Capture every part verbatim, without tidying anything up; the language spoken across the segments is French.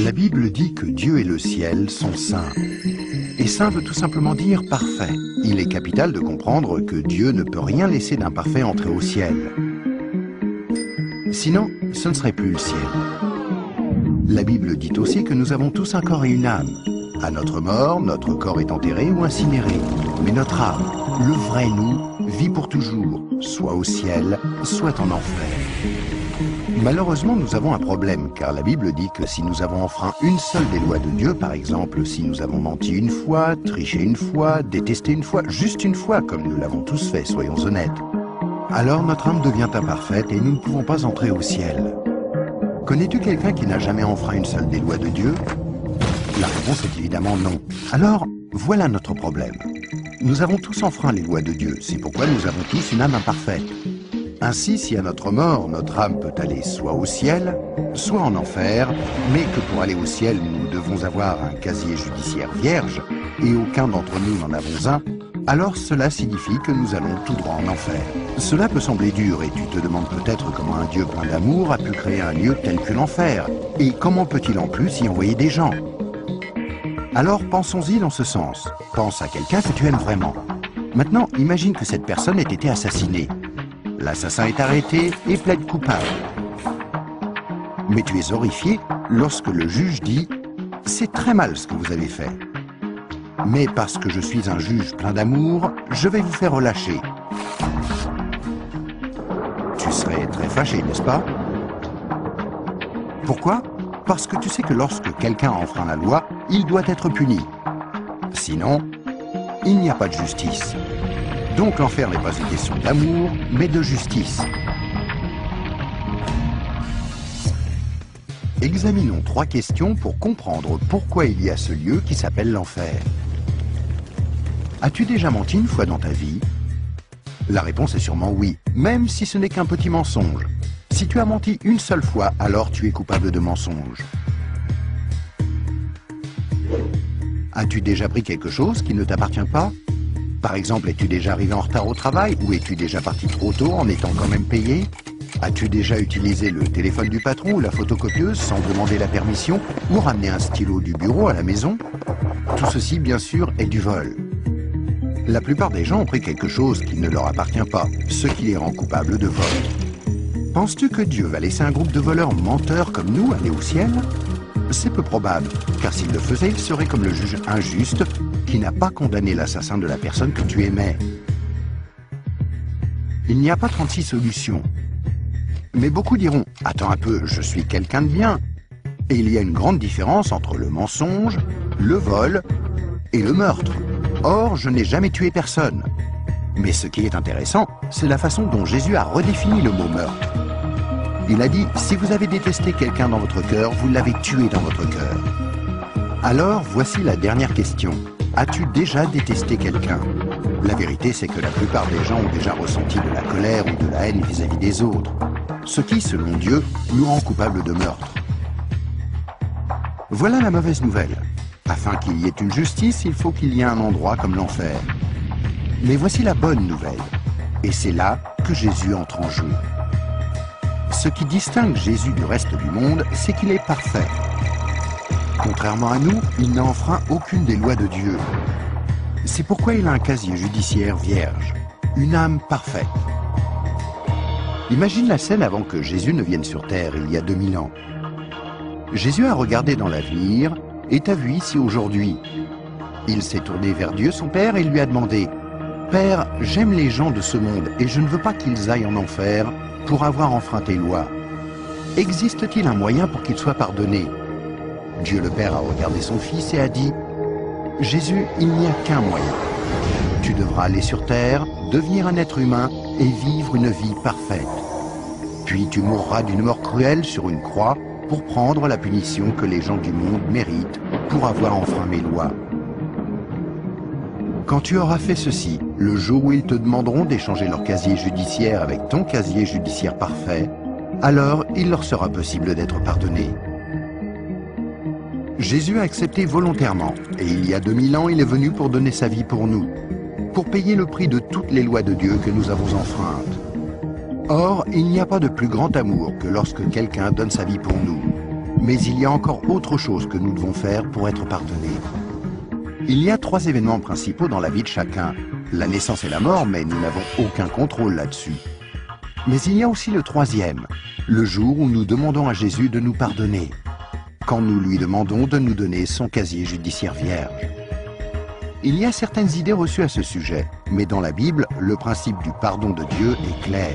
La Bible dit que Dieu et le ciel sont saints. Et saint veut tout simplement dire parfait. Il est capital de comprendre que Dieu ne peut rien laisser d'imparfait entrer au ciel. Sinon, ce ne serait plus le ciel. La Bible dit aussi que nous avons tous un corps et une âme. À notre mort, notre corps est enterré ou incinéré. Mais notre âme, le vrai nous, vit pour toujours, soit au ciel, soit en enfer. Malheureusement, nous avons un problème, car la Bible dit que si nous avons enfreint une seule des lois de Dieu, par exemple, si nous avons menti une fois, triché une fois, détesté une fois, juste une fois, comme nous l'avons tous fait, soyons honnêtes, alors notre âme devient imparfaite et nous ne pouvons pas entrer au ciel. Connais-tu quelqu'un qui n'a jamais enfreint une seule des lois de Dieu? La réponse est évidemment non. Alors, voilà notre problème. Nous avons tous enfreint les lois de Dieu, c'est pourquoi nous avons tous une âme imparfaite. Ainsi, si à notre mort, notre âme peut aller soit au ciel, soit en enfer, mais que pour aller au ciel, nous devons avoir un casier judiciaire vierge, et aucun d'entre nous n'en avons un, alors cela signifie que nous allons tout droit en enfer. Cela peut sembler dur, et tu te demandes peut-être comment un Dieu plein d'amour a pu créer un lieu tel que l'enfer, et comment peut-il en plus y envoyer des gens? Alors pensons-y dans ce sens. Pense à quelqu'un que tu aimes vraiment. Maintenant, imagine que cette personne ait été assassinée. L'assassin est arrêté et plaide coupable. Mais tu es horrifié lorsque le juge dit « C'est très mal ce que vous avez fait. Mais parce que je suis un juge plein d'amour, je vais vous faire relâcher. » Tu serais très fâché, n'est-ce pas? Pourquoi? Parce que tu sais que lorsque quelqu'un enfreint la loi, il doit être puni. Sinon, il n'y a pas de justice. Donc l'enfer n'est pas une question d'amour, mais de justice. Examinons trois questions pour comprendre pourquoi il y a ce lieu qui s'appelle l'enfer. As-tu déjà menti une fois dans ta vie? La réponse est sûrement oui, même si ce n'est qu'un petit mensonge. Si tu as menti une seule fois, alors tu es coupable de mensonge. As-tu déjà pris quelque chose qui ne t'appartient pas? Par exemple, es-tu déjà arrivé en retard au travail ou es-tu déjà parti trop tôt en étant quand même payé? As-tu déjà utilisé le téléphone du patron ou la photocopieuse sans demander la permission ou ramené un stylo du bureau à la maison? Tout ceci, bien sûr, est du vol. La plupart des gens ont pris quelque chose qui ne leur appartient pas, ce qui les rend coupables de vol. Penses-tu que Dieu va laisser un groupe de voleurs menteurs comme nous aller au ciel? C'est peu probable, car s'il le faisait, il serait comme le juge injuste qui n'a pas condamné l'assassin de la personne que tu aimais. Il n'y a pas trente-six solutions. Mais beaucoup diront, attends un peu, je suis quelqu'un de bien. Et il y a une grande différence entre le mensonge, le vol et le meurtre. Or, je n'ai jamais tué personne. Mais ce qui est intéressant, c'est la façon dont Jésus a redéfini le mot meurtre. Il a dit, si vous avez détesté quelqu'un dans votre cœur, vous l'avez tué dans votre cœur. Alors, voici la dernière question. As-tu déjà détesté quelqu'un? La vérité, c'est que la plupart des gens ont déjà ressenti de la colère ou de la haine vis-à-vis des autres. Ce qui, selon Dieu, nous rend coupables de meurtre. Voilà la mauvaise nouvelle. Afin qu'il y ait une justice, il faut qu'il y ait un endroit comme l'enfer. Mais voici la bonne nouvelle. Et c'est là que Jésus entre en jeu. Ce qui distingue Jésus du reste du monde, c'est qu'il est parfait. Contrairement à nous, il n'a enfreint aucune des lois de Dieu. C'est pourquoi il a un casier judiciaire vierge, une âme parfaite. Imagine la scène avant que Jésus ne vienne sur terre, il y a deux mille ans. Jésus a regardé dans l'avenir et t'a vu ici aujourd'hui. Il s'est tourné vers Dieu, son Père, et lui a demandé « Père, j'aime les gens de ce monde et je ne veux pas qu'ils aillent en enfer pour avoir enfreint tes lois. Existe-t-il un moyen pour qu'ils soient pardonnés ?» Dieu le Père a regardé son Fils et a dit « Jésus, il n'y a qu'un moyen. Tu devras aller sur terre, devenir un être humain et vivre une vie parfaite. Puis tu mourras d'une mort cruelle sur une croix pour prendre la punition que les gens du monde méritent pour avoir enfreint mes lois. Quand tu auras fait ceci, le jour où ils te demanderont d'échanger leur casier judiciaire avec ton casier judiciaire parfait, alors il leur sera possible d'être pardonnés. » Jésus a accepté volontairement, et il y a deux mille ans, il est venu pour donner sa vie pour nous, pour payer le prix de toutes les lois de Dieu que nous avons enfreintes. Or, il n'y a pas de plus grand amour que lorsque quelqu'un donne sa vie pour nous. Mais il y a encore autre chose que nous devons faire pour être pardonnés. Il y a trois événements principaux dans la vie de chacun. La naissance et la mort, mais nous n'avons aucun contrôle là-dessus. Mais il y a aussi le troisième, le jour où nous demandons à Jésus de nous pardonner, quand nous lui demandons de nous donner son casier judiciaire vierge. Il y a certaines idées reçues à ce sujet, mais dans la Bible, le principe du pardon de Dieu est clair.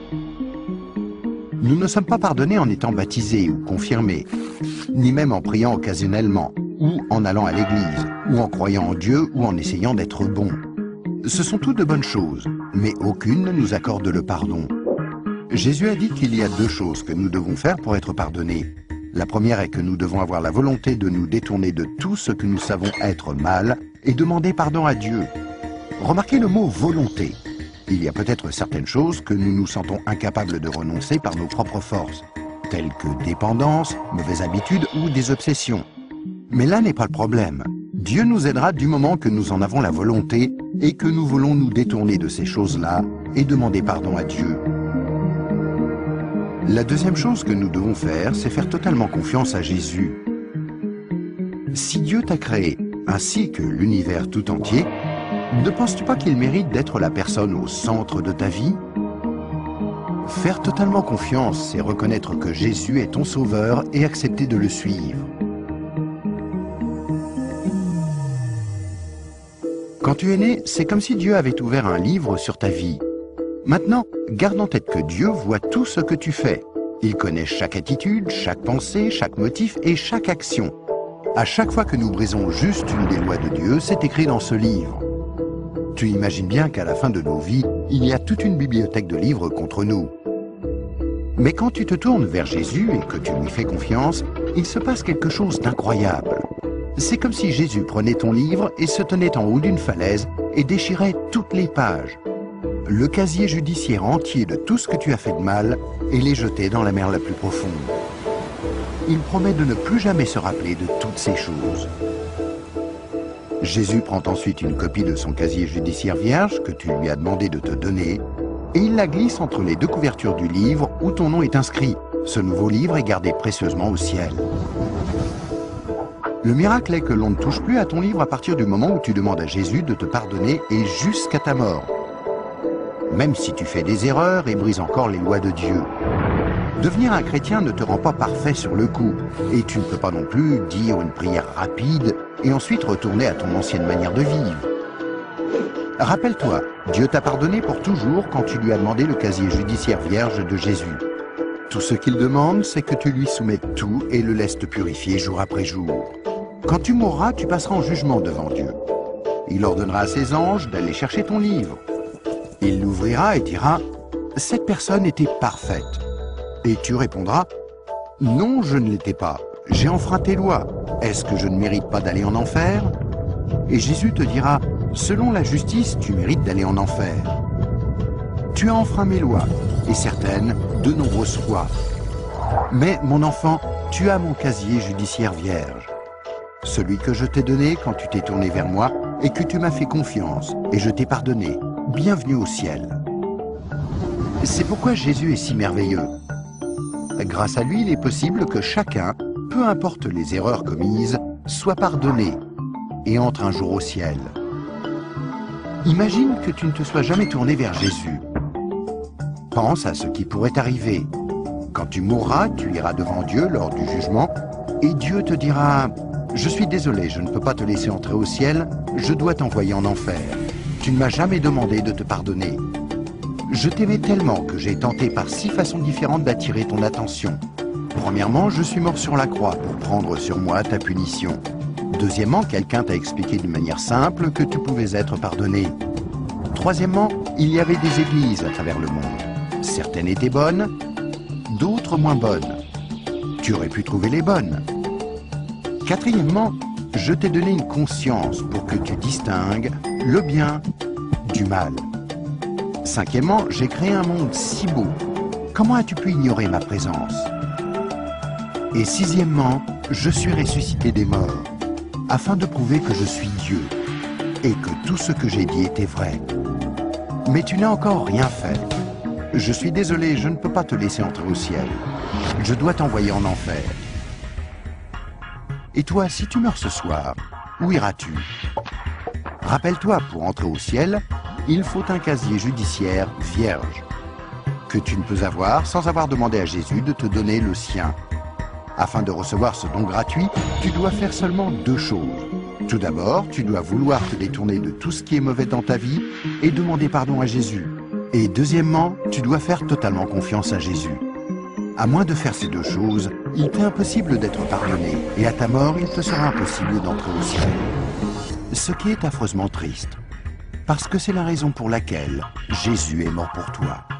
Nous ne sommes pas pardonnés en étant baptisés ou confirmés, ni même en priant occasionnellement, ou en allant à l'église, ou en croyant en Dieu, ou en essayant d'être bons. Ce sont toutes de bonnes choses, mais aucune ne nous accorde le pardon. Jésus a dit qu'il y a deux choses que nous devons faire pour être pardonnés. La première est que nous devons avoir la volonté de nous détourner de tout ce que nous savons être mal et demander pardon à Dieu. Remarquez le mot « volonté ». Il y a peut-être certaines choses que nous nous sentons incapables de renoncer par nos propres forces, telles que dépendance, mauvaises habitudes ou des obsessions. Mais là n'est pas le problème. Dieu nous aidera du moment que nous en avons la volonté et que nous voulons nous détourner de ces choses-là et demander pardon à Dieu. La deuxième chose que nous devons faire, c'est faire totalement confiance à Jésus. Si Dieu t'a créé, ainsi que l'univers tout entier, ne penses-tu pas qu'il mérite d'être la personne au centre de ta vie? Faire totalement confiance, c'est reconnaître que Jésus est ton sauveur et accepter de le suivre. Quand tu es né, c'est comme si Dieu avait ouvert un livre sur ta vie. Maintenant, garde en tête que Dieu voit tout ce que tu fais. Il connaît chaque attitude, chaque pensée, chaque motif et chaque action. À chaque fois que nous brisons juste une des lois de Dieu, c'est écrit dans ce livre. Tu imagines bien qu'à la fin de nos vies, il y a toute une bibliothèque de livres contre nous. Mais quand tu te tournes vers Jésus et que tu lui fais confiance, il se passe quelque chose d'incroyable. C'est comme si Jésus prenait ton livre et se tenait en haut d'une falaise et déchirait toutes les pages. Le casier judiciaire entier de tout ce que tu as fait de mal et les jeter dans la mer la plus profonde. Il promet de ne plus jamais se rappeler de toutes ces choses. Jésus prend ensuite une copie de son casier judiciaire vierge que tu lui as demandé de te donner et il la glisse entre les deux couvertures du livre où ton nom est inscrit. Ce nouveau livre est gardé précieusement au ciel. Le miracle est que l'on ne touche plus à ton livre à partir du moment où tu demandes à Jésus de te pardonner et jusqu'à ta mort. Même si tu fais des erreurs et brises encore les lois de Dieu. Devenir un chrétien ne te rend pas parfait sur le coup, et tu ne peux pas non plus dire une prière rapide et ensuite retourner à ton ancienne manière de vivre. Rappelle-toi, Dieu t'a pardonné pour toujours quand tu lui as demandé le casier judiciaire vierge de Jésus. Tout ce qu'il demande, c'est que tu lui soumettes tout et le laisses te purifier jour après jour. Quand tu mourras, tu passeras en jugement devant Dieu. Il ordonnera à ses anges d'aller chercher ton livre. Il l'ouvrira et dira « Cette personne était parfaite ». Et tu répondras « Non, je ne l'étais pas. J'ai enfreint tes lois. Est-ce que je ne mérite pas d'aller en enfer ?» Et Jésus te dira « Selon la justice, tu mérites d'aller en enfer. Tu as enfreint mes lois, et certaines, de nombreuses fois. Mais, mon enfant, tu as mon casier judiciaire vierge. Celui que je t'ai donné quand tu t'es tourné vers moi et que tu m'as fait confiance, et je t'ai pardonné. Bienvenue au ciel. » C'est pourquoi Jésus est si merveilleux. Grâce à lui, il est possible que chacun, peu importe les erreurs commises, soit pardonné et entre un jour au ciel. Imagine que tu ne te sois jamais tourné vers Jésus. Pense à ce qui pourrait arriver. Quand tu mourras, tu iras devant Dieu lors du jugement et Dieu te dira « Je suis désolé, je ne peux pas te laisser entrer au ciel, je dois t'envoyer en enfer. Tu ne m'as jamais demandé de te pardonner. Je t'aimais tellement que j'ai tenté par six façons différentes d'attirer ton attention. Premièrement, je suis mort sur la croix pour prendre sur moi ta punition. Deuxièmement, quelqu'un t'a expliqué d'une manière simple que tu pouvais être pardonné. Troisièmement, il y avait des églises à travers le monde. Certaines étaient bonnes, d'autres moins bonnes. Tu aurais pu trouver les bonnes. Quatrièmement, je t'ai donné une conscience pour que tu distingues le bien du mal. Cinquièmement, j'ai créé un monde si beau. Comment as-tu pu ignorer ma présence? Et sixièmement, je suis ressuscité des morts, afin de prouver que je suis Dieu, et que tout ce que j'ai dit était vrai. Mais tu n'as encore rien fait. Je suis désolé, je ne peux pas te laisser entrer au ciel. Je dois t'envoyer en enfer. Et toi, si tu meurs ce soir, où iras-tu? Rappelle-toi, pour entrer au ciel, il faut un casier judiciaire vierge, que tu ne peux avoir sans avoir demandé à Jésus de te donner le sien. Afin de recevoir ce don gratuit, tu dois faire seulement deux choses. Tout d'abord, tu dois vouloir te détourner de tout ce qui est mauvais dans ta vie et demander pardon à Jésus. Et deuxièmement, tu dois faire totalement confiance à Jésus. À moins de faire ces deux choses, il t'est impossible d'être pardonné, et à ta mort, il te sera impossible d'entrer au ciel. Ce qui est affreusement triste, parce que c'est la raison pour laquelle Jésus est mort pour toi.